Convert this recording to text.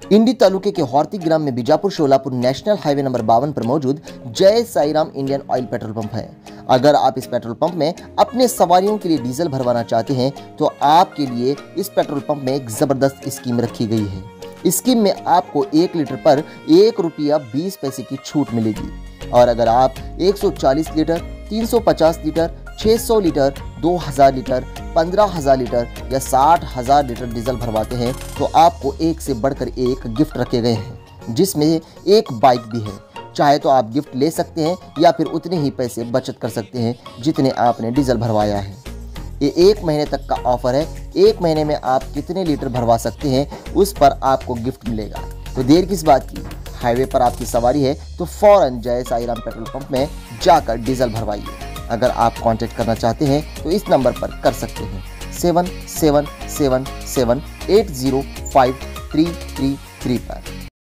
इंडी तालुके के हॉर्ती ग्राम में Bijapur Sholapur national highway number 52 पर मौजूद Jai Sairam Indian Oil petrol pump है। अगर आप इस पेट्रोल पंप में अपने सवारियों के लिए डीजल भरवाना चाहते हैं तो आपके लिए इस पेट्रोल पंप में एक जबरदस्त स्कीम रखी गई है। स्कीम में आपको 1 लीटर पर 1 रुपया 20 पैसे की छूट मिलेगी और अगर आप 140 litre, 350 litre, 600 litre, 2000 litre, 15,000 litre या 60,000 लीटर डीजल भरवाते हैं तो आपको एक से बढ़कर एक गिफ्ट रखे गए हैं, जिसमें एक बाइक भी है। चाहे तो आप गिफ्ट ले सकते हैं या फिर उतने ही पैसे बचत कर सकते हैं जितने आपने डीजल भरवाया है। ये 1 महीने तक का ऑफर है। 1 महीने में आप कितने लीटर भरवा सकते हैं उस पर आपको गिफ्ट मिलेगा। तो देर किस बात की, हाईवे पर आपकी सवारी है तो फौरन जय साईराम पेट्रोल पंप में जाकर डीजल भरवाइए। अगर आप कांटेक्ट करना चाहते हैं तो इस नंबर पर कर सकते हैं 777778053333 पर।